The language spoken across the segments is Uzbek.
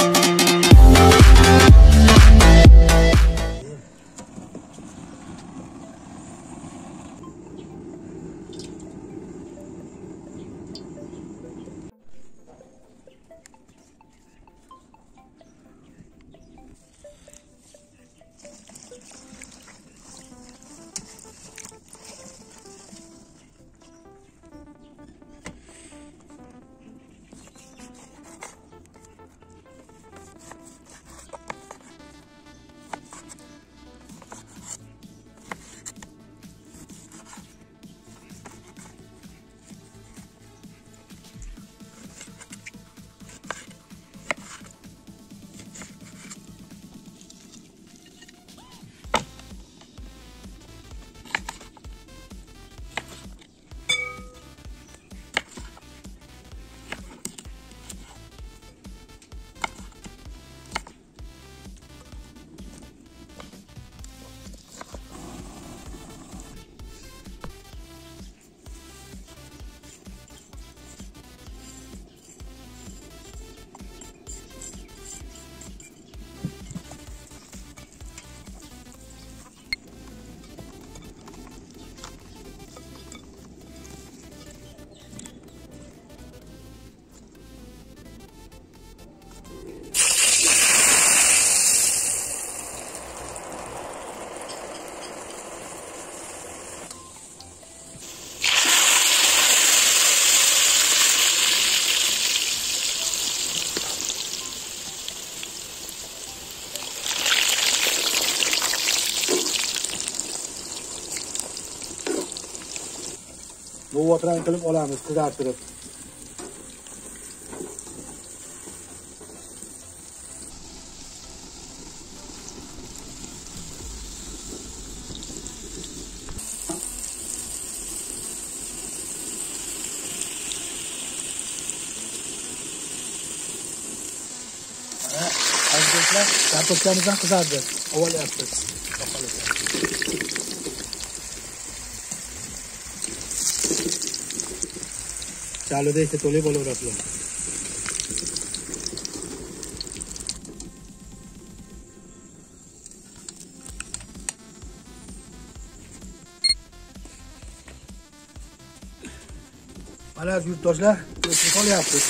Bu otran qilib olamiz, qizartirib. Arkadaşlar, kartoflarımızdan kızardı. Oval yaptık. Chaluda esa to'lib olaverasizlar. Mana yurtdoshlar, ko'chib qolyapmiz.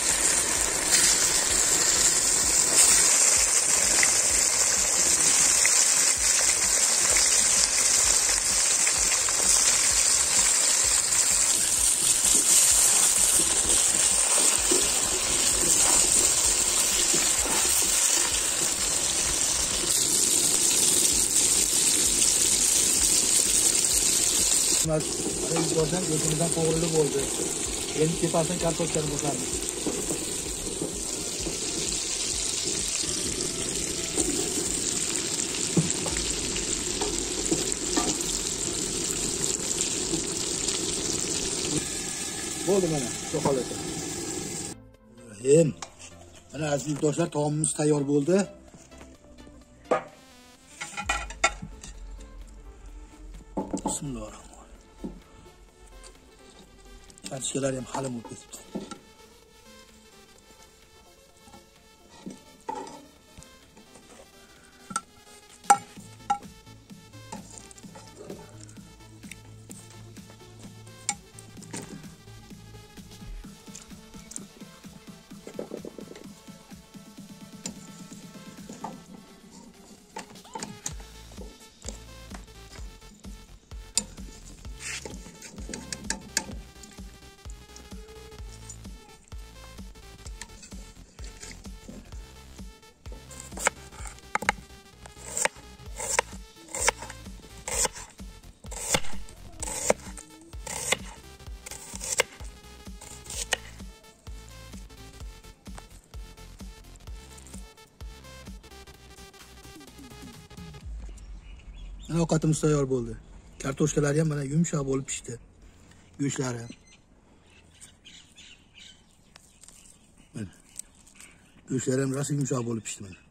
Yurtdoshlar o'zimizdan qo'g'rilib bo'ldi. Endi tepasidan kartoshkani bosamiz. Bo'ldi mana, shu holatda. Mana aziz yurtdoshlar, taomimiz tayyor bo'ldi. Bismillahirrohmanirrohim. Kartoshkalar ham hali bo'lib ketibdi. Ovqatimiz tayyor bo'ldi. Kartoshkalari ham mana yumshoq bo'lib pishdi. Go'shtlari. Mana. Go'shtlari ham rosa yumshoq bo'lib pishdi mana.